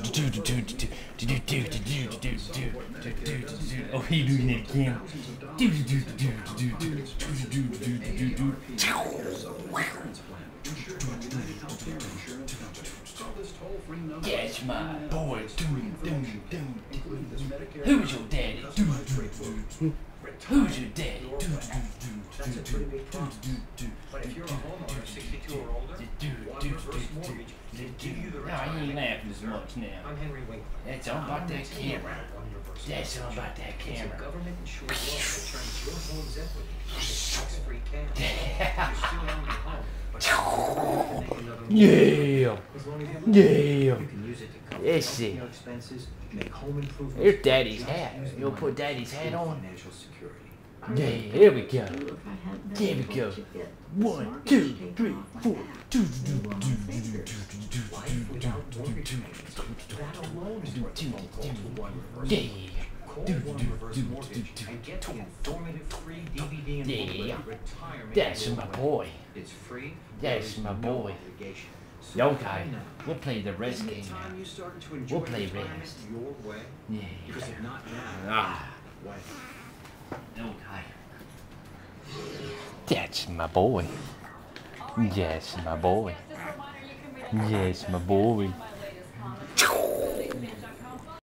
Oh, he doing it again. That's my boy. Who's your daddy? Who's your daddy? That's a pretty big problem. But if you're a homeowner, 62 or older, one reverse mortgage can give you the retirement. No, he ain't laughing as much now. I'm Henry Winkler. That's all about that camera. That's all about that It's camera. a government-insured loan that turns your home's equity into tax-free cash. You still own your home, but you can make another mortgage. Yeah. As long as you live there, Yeah. you can use it to cover Let's see. your expenses, make home improvements. Here's Daddy's hat. You'll put Daddy's hat on. Financial security. Yeah, here we go. There we go. 1, 2, 3, 4. Life without mortgage payments. That alone is worth a phone call to One Reverse. Yeah. Call One Reverse Mortgage and get the informative free DVD and Yeah. booklet Retirement. That's Your my Way. boy. It's free. That's my boy. Okay, we'll play the rest game now. We'll play rest. Your way. Yeah. Because if not now, Ah. when? Okay. That's my boy. Yes, my boy. Yes, my boy.